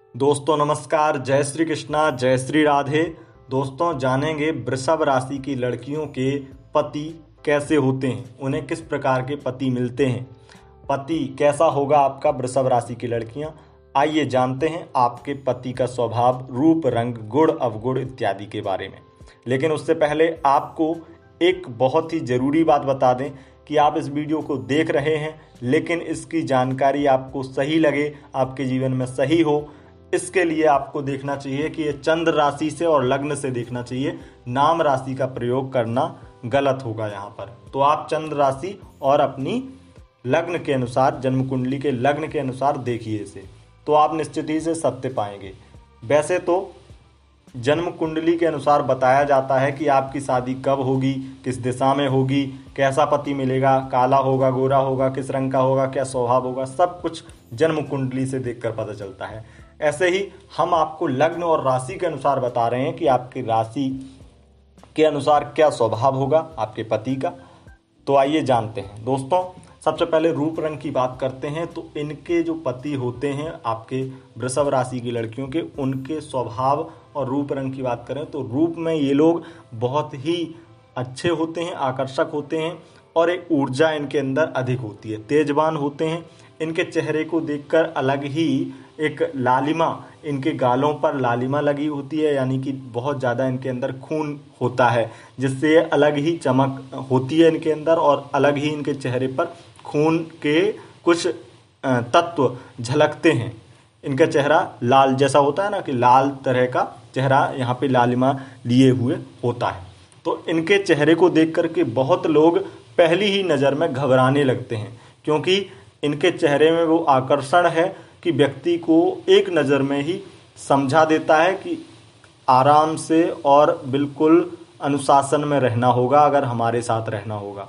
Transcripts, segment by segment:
दोस्तों नमस्कार, जय श्री कृष्णा, जय श्री राधे। दोस्तों जानेंगे वृषभ राशि की लड़कियों के पति कैसे होते हैं, उन्हें किस प्रकार के पति मिलते हैं, पति कैसा होगा आपका वृषभ राशि की लड़कियां। आइए जानते हैं आपके पति का स्वभाव, रूप, रंग, गुण, अवगुण इत्यादि के बारे में। लेकिन उससे पहले आपको एक बहुत ही ज़रूरी बात बता दें कि आप इस वीडियो को देख रहे हैं लेकिन इसकी जानकारी आपको सही लगे, आपके जीवन में सही हो, इसके लिए आपको देखना चाहिए कि ये चंद्र राशि से और लग्न से देखना चाहिए। नाम राशि का प्रयोग करना गलत होगा यहाँ पर। तो आप चंद्र राशि और अपनी लग्न के अनुसार, जन्म कुंडली के लग्न के अनुसार देखिए इसे, तो आप निश्चित ही से सत्य पाएंगे। वैसे तो जन्म कुंडली के अनुसार बताया जाता है कि आपकी शादी कब होगी, किस दिशा में होगी, कैसा पति मिलेगा, काला होगा, गोरा होगा, किस रंग का होगा, क्या स्वभाव होगा, सब कुछ जन्म कुंडली से देखकर पता चलता है। ऐसे ही हम आपको लग्न और राशि के अनुसार बता रहे हैं कि आपकी राशि के अनुसार क्या स्वभाव होगा आपके पति का। तो आइए जानते हैं। दोस्तों सबसे पहले रूप रंग की बात करते हैं। तो इनके जो पति होते हैं आपके वृषभ राशि की लड़कियों के, उनके स्वभाव और रूप रंग की बात करें तो रूप में ये लोग बहुत ही अच्छे होते हैं, आकर्षक होते हैं और एक ऊर्जा इनके अंदर अधिक होती है, तेजवान होते हैं। इनके चेहरे को देखकर अलग ही एक लालिमा, इनके गालों पर लालिमा लगी होती है, यानी कि बहुत ज़्यादा इनके अंदर खून होता है, जिससे अलग ही चमक होती है इनके अंदर और अलग ही इनके चेहरे पर खून के कुछ तत्व झलकते हैं। इनका चेहरा लाल जैसा होता है ना, कि लाल तरह का चेहरा यहाँ पे लालिमा लिए हुए होता है। तो इनके चेहरे को देख करके बहुत लोग पहली ही नज़र में घबराने लगते हैं, क्योंकि इनके चेहरे में वो आकर्षण है कि व्यक्ति को एक नज़र में ही समझा देता है कि आराम से और बिल्कुल अनुशासन में रहना होगा अगर हमारे साथ रहना होगा,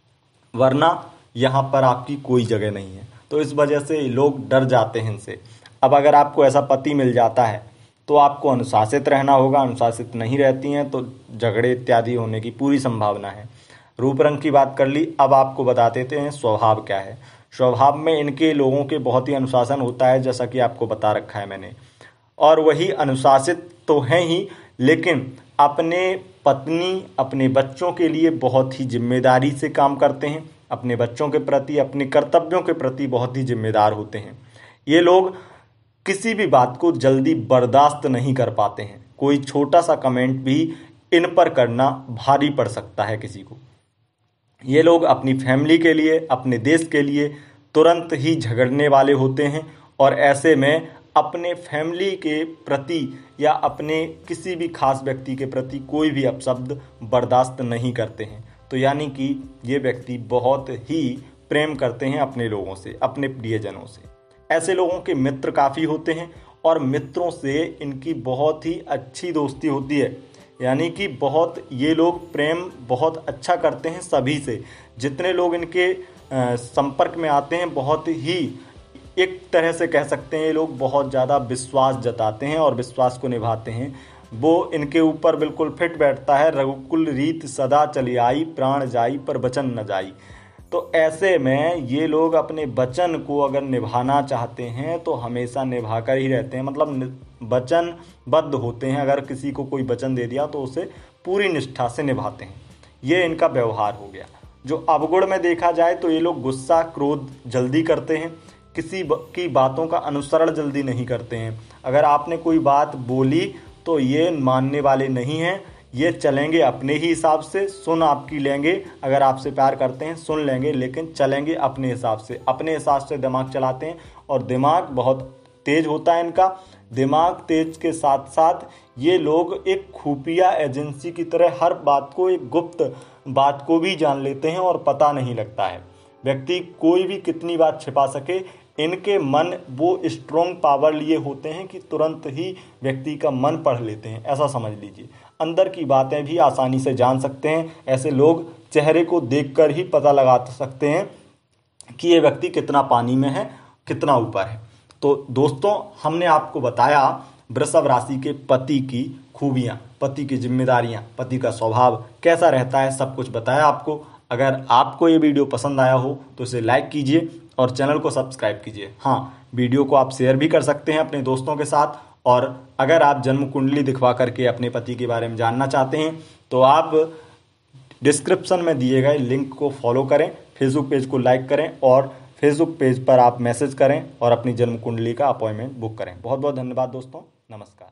वरना यहाँ पर आपकी कोई जगह नहीं है। तो इस वजह से लोग डर जाते हैं इनसे। अब अगर आपको ऐसा पति मिल जाता है तो आपको अनुशासित रहना होगा, अनुशासित नहीं रहती हैं तो झगड़े इत्यादि होने की पूरी संभावना है। रूप रंग की बात कर ली, अब आपको बता देते हैं स्वभाव क्या है। स्वभाव में इनके लोगों के बहुत ही अनुशासन होता है, जैसा कि आपको बता रखा है मैंने, और वही अनुशासित तो हैं ही, लेकिन अपने पत्नी, अपने बच्चों के लिए बहुत ही जिम्मेदारी से काम करते हैं। अपने बच्चों के प्रति, अपने कर्तव्यों के प्रति बहुत ही जिम्मेदार होते हैं। ये लोग किसी भी बात को जल्दी बर्दाश्त नहीं कर पाते हैं। कोई छोटा सा कमेंट भी इन पर करना भारी पड़ सकता है किसी को। ये लोग अपनी फैमिली के लिए, अपने देश के लिए तुरंत ही झगड़ने वाले होते हैं और ऐसे में अपने फैमिली के प्रति या अपने किसी भी खास व्यक्ति के प्रति कोई भी अपशब्द बर्दाश्त नहीं करते हैं। तो यानी कि ये व्यक्ति बहुत ही प्रेम करते हैं अपने लोगों से, अपने प्रियजनों से। ऐसे लोगों के मित्र काफ़ी होते हैं और मित्रों से इनकी बहुत ही अच्छी दोस्ती होती है, यानी कि बहुत ये लोग प्रेम बहुत अच्छा करते हैं सभी से। जितने लोग इनके संपर्क में आते हैं बहुत ही, एक तरह से कह सकते हैं, ये लोग बहुत ज़्यादा विश्वास जताते हैं और विश्वास को निभाते हैं। वो इनके ऊपर बिल्कुल फिट बैठता है, रघुकुल रीत सदा चली आई, प्राण जाई पर वचन न जाई। तो ऐसे में ये लोग अपने वचन को अगर निभाना चाहते हैं तो हमेशा निभा कर ही रहते हैं, मतलब वचनबद्ध होते हैं। अगर किसी को कोई वचन दे दिया तो उसे पूरी निष्ठा से निभाते हैं। ये इनका व्यवहार हो गया। जो अवगुण में देखा जाए तो ये लोग गुस्सा, क्रोध जल्दी करते हैं, किसी की बातों का अनुसरण जल्दी नहीं करते हैं। अगर आपने कोई बात बोली तो ये मानने वाले नहीं हैं, ये चलेंगे अपने ही हिसाब से, सुन आपकी लेंगे, अगर आपसे प्यार करते हैं सुन लेंगे, लेकिन चलेंगे अपने हिसाब से। अपने हिसाब से दिमाग चलाते हैं और दिमाग बहुत तेज होता है इनका। दिमाग तेज के साथ साथ ये लोग एक खुफिया एजेंसी की तरह हर बात को, एक गुप्त बात को भी जान लेते हैं और पता नहीं लगता है। व्यक्ति कोई भी कितनी बात छिपा सके, इनके मन वो स्ट्रॉन्ग पावर लिए होते हैं कि तुरंत ही व्यक्ति का मन पढ़ लेते हैं, ऐसा समझ लीजिए। अंदर की बातें भी आसानी से जान सकते हैं। ऐसे लोग चेहरे को देखकर ही पता लगा सकते हैं कि ये व्यक्ति कितना पानी में है, कितना ऊपर है। तो दोस्तों हमने आपको बताया वृषभ राशि के पति की खूबियाँ, पति की जिम्मेदारियाँ, पति का स्वभाव कैसा रहता है, सब कुछ बताया आपको। अगर आपको ये वीडियो पसंद आया हो तो इसे लाइक कीजिए और चैनल को सब्सक्राइब कीजिए। हाँ, वीडियो को आप शेयर भी कर सकते हैं अपने दोस्तों के साथ। और अगर आप जन्म कुंडली दिखवा करके अपने पति के बारे में जानना चाहते हैं तो आप डिस्क्रिप्शन में दिए गए लिंक को फॉलो करें, फेसबुक पेज को लाइक करें और फेसबुक पेज पर आप मैसेज करें और अपनी जन्म कुंडली का अपॉइंटमेंट बुक करें। बहुत बहुत धन्यवाद दोस्तों, नमस्कार।